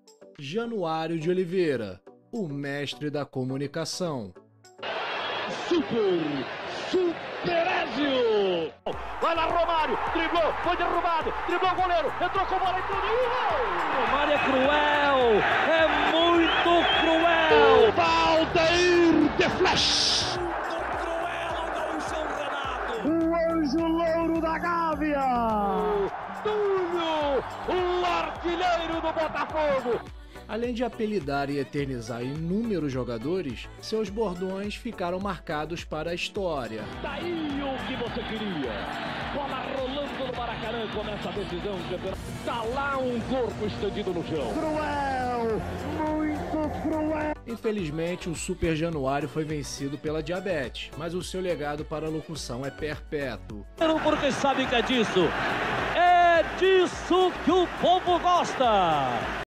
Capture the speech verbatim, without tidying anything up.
Januário de Oliveira, o mestre da comunicação. Super, Superézio! Vai lá, Romário, driblou, foi derrubado, driblou o goleiro, entrou com a bola, entrou no gol! Romário é cruel, é muito cruel! Valdeir de Flash! Muito cruel o São Renato! O anjo louro da Gávea! Túlio, o artilheiro do Botafogo! Além de apelidar e eternizar inúmeros jogadores, seus bordões ficaram marcados para a história. Daí o que você queria. Bola rolando no Maracanã, começa a decisão do campeonato. Tá lá um corpo estendido no chão. Cruel, muito cruel. Infelizmente, o Super Januário foi vencido pela diabetes, mas o seu legado para a locução é perpétuo. Porque sabe que é disso, é disso que o povo gosta!